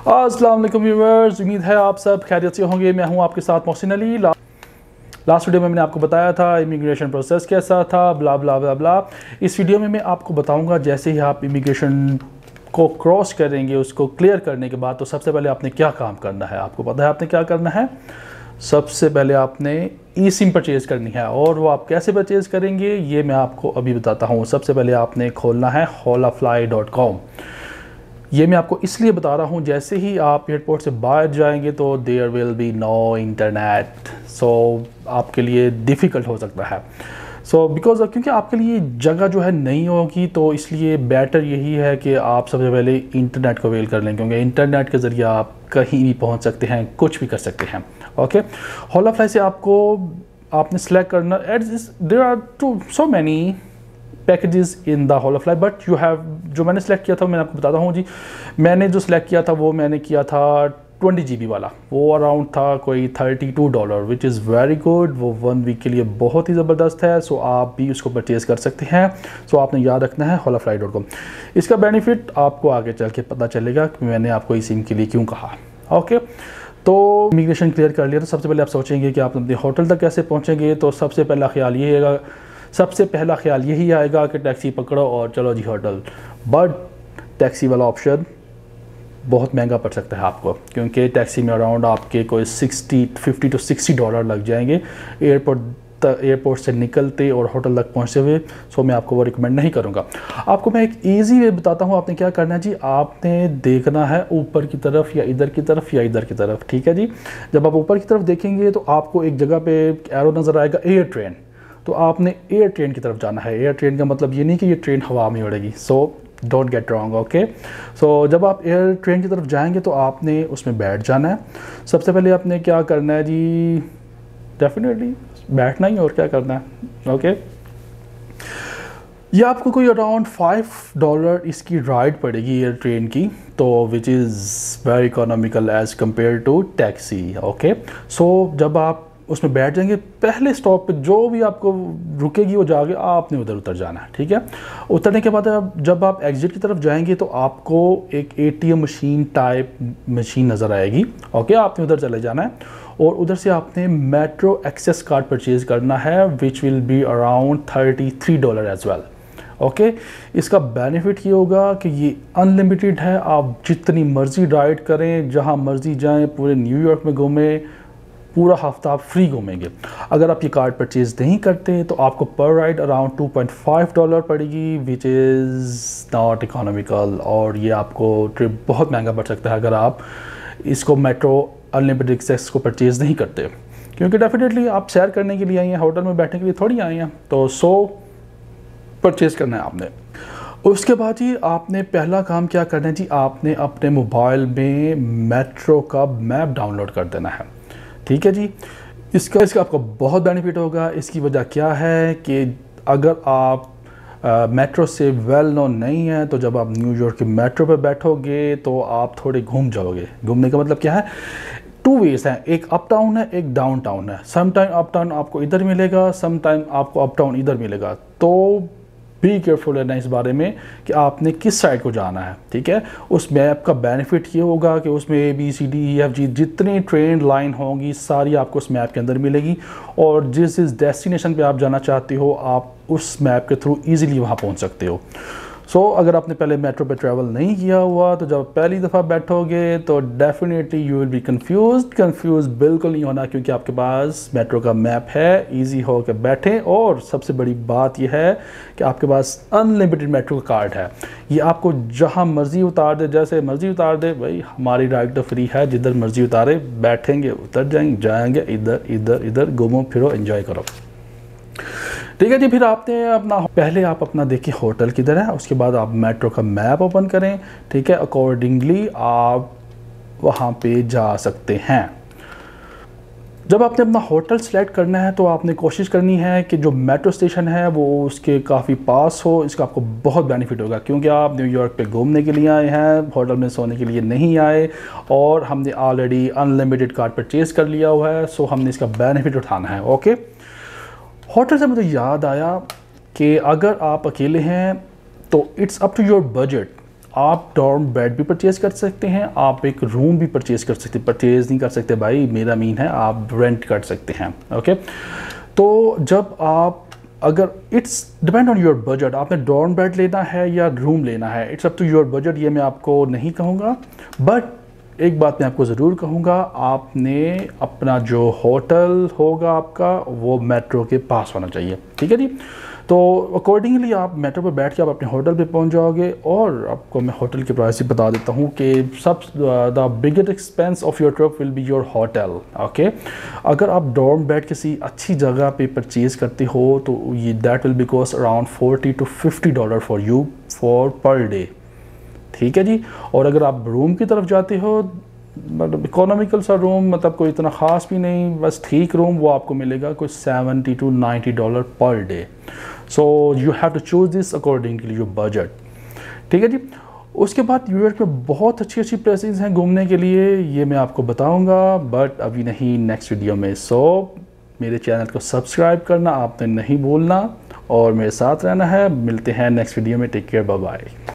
अस्सलाम वालेकुम व्यूअर्स, उम्मीद है आप सब खैरियत से होंगे। मैं हूं आपके साथ मोहसिन अली। लास्ट वीडियो में मैंने आपको बताया था इमिग्रेशन प्रोसेस कैसा था, ब्ला ब्ला ब्ला ब्ला। इस वीडियो में मैं आपको बताऊंगा जैसे ही आप इमिग्रेशन को क्रॉस करेंगे, उसको क्लियर करने के बाद तो सबसे पहले आपने क्या काम करना है। आपको पता है आपने क्या करना है। सबसे पहले आपने ई सिम परचेज़ करनी है, और वो आप कैसे परचेज़ करेंगे ये मैं आपको अभी बताता हूँ। सबसे पहले आपने खोलना है holafly.com। ये मैं आपको इसलिए बता रहा हूँ, जैसे ही आप एयरपोर्ट से बाहर जाएंगे तो there will be no internet, so आपके लिए डिफ़िकल्ट हो सकता है। बिकॉज क्योंकि आपके लिए जगह जो है नहीं होगी, तो इसलिए बेटर यही है कि आप सबसे पहले इंटरनेट को अवेल कर लें, क्योंकि इंटरनेट के ज़रिए आप कहीं भी पहुँच सकते हैं, कुछ भी कर सकते हैं। ओके, होलाफ्लाई से आपने सेलेक्ट करना, there are so many packages in the Holafly, but you have, जो मैंने सेलेक्ट किया था मैं आपको बताता हूँ जी। मैंने जो सेलेक्ट किया था वो मैंने किया था 20 GB वाला, वो अराउंड था कोई $32, विच इज़ वेरी गुड। वो 1 वीक के लिए बहुत ही ज़बरदस्त है। सो आप भी उसको परचेज़ कर सकते हैं। सो आपने याद रखना है holafly.com। इसका बेनिफिट आपको आगे चल के पता चलेगा कि मैंने आपको इस सिम के लिए क्यों कहा। ओके, तो इमिग्रेशन क्लियर कर लिया तो सबसे पहले आप सोचेंगे कि आप अपने होटल तक कैसे पहुँचेंगे। तो सबसे पहला ख्याल यही आएगा कि टैक्सी पकड़ो और चलो जी होटल। बट टैक्सी वाला ऑप्शन बहुत महंगा पड़ सकता है आपको, क्योंकि टैक्सी में अराउंड आपके कोई $50 to $60 लग जाएंगे एयरपोर्ट से निकलते और होटल तक पहुंचते हुए। सो मैं आपको वो रिकमेंड नहीं करूंगा। आपको मैं एक इजी वे बताता हूं। आपने क्या करना है जी, आपने देखना है ऊपर की तरफ या इधर की तरफ या इधर की तरफ। ठीक है जी, जब आप ऊपर की तरफ देखेंगे तो आपको एक जगह पे एरो नज़र आएगा, एयर ट्रेन। तो आपने एयर ट्रेन की तरफ जाना है। एयर ट्रेन का मतलब ये नहीं कि ये ट्रेन हवा में उड़ेगी, so don't get wrong. Okay, so जब आप एयर ट्रेन की तरफ जाएंगे तो आपने उसमें बैठ जाना है। सबसे पहले आपने क्या करना है जी, डेफिनेटली बैठना ही, और क्या करना है। ओके, ये आपको कोई अराउंड $5 इसकी राइड पड़ेगी एयर ट्रेन की, तो which is very economical as compare to taxi. Okay, so जब आप उसमें बैठ जाएंगे, पहले स्टॉप पे जो भी आपको रुकेगी वो जाके आपने उधर उतर जाना है। ठीक है, उतरने के बाद जब आप एग्जिट की तरफ जाएंगे तो आपको एक ATM मशीन टाइप मशीन नज़र आएगी। ओके, आपने उधर चले जाना है और उधर से आपने मेट्रो एक्सेस कार्ड परचेज करना है, which will be around $33 as well. Okay, इसका बेनिफिट ये होगा कि ये अनलिमिटेड है। आप जितनी मर्ज़ी राइड करें, जहाँ मर्ज़ी जाएँ, पूरे न्यूयॉर्क में घूमें, पूरा हफ्ता आप फ्री घूमेंगे। अगर आप ये कार्ड परचेज़ नहीं करते तो आपको पर राइड अराउंड $2.5 पड़ेगी, विच इज़ नॉट इकोनॉमिकल, और ये आपको ट्रिप बहुत महंगा पड़ सकता है अगर आप इसको मेट्रो अनलिमिटेड एक्सेस को परचेज़ नहीं करते। क्योंकि डेफिनेटली आप सैर करने के लिए आई हैं, होटल में बैठने के लिए थोड़ी आई हैं, तो परचेज़ करना है आपने। उसके बाद ही आपने पहला काम क्या करना है जी, आपने अपने मोबाइल में मेट्रो का मैप डाउनलोड कर देना है। ठीक है जी, इसका आपको बहुत बेनिफिट होगा। इसकी वजह क्या है कि अगर आप मेट्रो से वेल नोन नहीं है, तो जब आप न्यूयॉर्क के मेट्रो पे बैठोगे तो आप थोड़े घूम जाओगे। घूमने का मतलब क्या है, 2 वेज हैं, एक अप टाउन है, एक डाउन टाउन है। सम टाइम अप टाउन आपको इधर मिलेगा, सम टाइम आपको अप टाउन इधर मिलेगा। तो बी केयरफुल रहना इस बारे में कि आपने किस साइड को जाना है। ठीक है, उस मैप का बेनिफिट ये होगा कि उसमें ABCDEFG जितनी ट्रेन लाइन होंगी सारी आपको उस मैप के अंदर मिलेगी, और जिस डेस्टिनेशन पे आप जाना चाहते हो आप उस मैप के थ्रू इजीली वहाँ पहुँच सकते हो। अगर आपने पहले मेट्रो पे ट्रैवल नहीं किया हुआ तो जब पहली दफ़ा बैठोगे तो definitely you will be confuse बिल्कुल नहीं होना, क्योंकि आपके पास मेट्रो का मैप है, इजी हो के बैठें। और सबसे बड़ी बात यह है कि आपके पास अनलिमिटेड मेट्रो का कार्ड है। ये आपको जहाँ मर्ज़ी उतार दे, जैसे मर्ज़ी उतार दे, भाई हमारी राइड तो फ्री है, जिधर मर्ज़ी उतारे, बैठेंगे उतर जाएंगे, इधर घूमो फिरो एंजॉय करो। ठीक है जी, फिर आपने आप अपना देखिए होटल किधर है, उसके बाद आप मेट्रो का मैप ओपन करें। ठीक है, अकॉर्डिंगली आप वहाँ पे जा सकते हैं। जब आपने अपना होटल सेलेक्ट करना है तो आपने कोशिश करनी है कि जो मेट्रो स्टेशन है वो उसके काफ़ी पास हो। इसका आपको बहुत बेनिफिट होगा, क्योंकि आप न्यूयॉर्क पे घूमने के लिए आए हैं, होटल में सोने के लिए नहीं आए, और हमने ऑलरेडी अनलिमिटेड कार्ड परचेज़ कर लिया हुआ है। सो हमने इसका बेनिफिट उठाना है। ओके, होटल से मुझे याद आया कि अगर आप अकेले हैं तो it's up to your budget. आप डॉर्म बेड भी परचेज़ कर सकते हैं, आप एक रूम भी परचेज़ कर सकते हैं। परचेज़ नहीं कर सकते भाई, मेरा मीन है आप रेंट कर सकते हैं। ओके, तो जब आप, अगर it's depend on your budget, आपने डॉर्म बेड लेना है या रूम लेना है, it's up to your budget, ये मैं आपको नहीं कहूँगा। बट एक बात मैं आपको ज़रूर कहूँगा, आपने अपना जो होटल होगा आपका वो मेट्रो के पास होना चाहिए, ठीक है जी। तो अकॉर्डिंगली आप मेट्रो पर बैठ के आप अपने होटल पे पहुंच जाओगे। और आपको मैं होटल के प्राइस भी बता देता हूं कि सब the biggest expense of your trip will be your hotel. Okay, अगर आप डॉर्म बेड किसी अच्छी जगह पे परचेज़ करते हो तो ये that will be cost around $40 to $50 for you for per day, ठीक है जी। और अगर आप रूम की तरफ जाते हो, मतलब इकोनॉमिकल सा रूम, मतलब कोई इतना ख़ास भी नहीं, बस ठीक रूम, वो आपको मिलेगा कोई $70 to $90 per day. So you have to choose this according to your budget, ठीक है जी। उसके बाद यूएस में बहुत अच्छी अच्छी प्लेसेस हैं घूमने के लिए, ये मैं आपको बताऊंगा, बट अभी नहीं, नेक्स्ट वीडियो में। सो मेरे चैनल को सब्सक्राइब करना आपने नहीं भूलना और मेरे साथ रहना है। मिलते हैं नेक्स्ट वीडियो में। Take care, bye bye.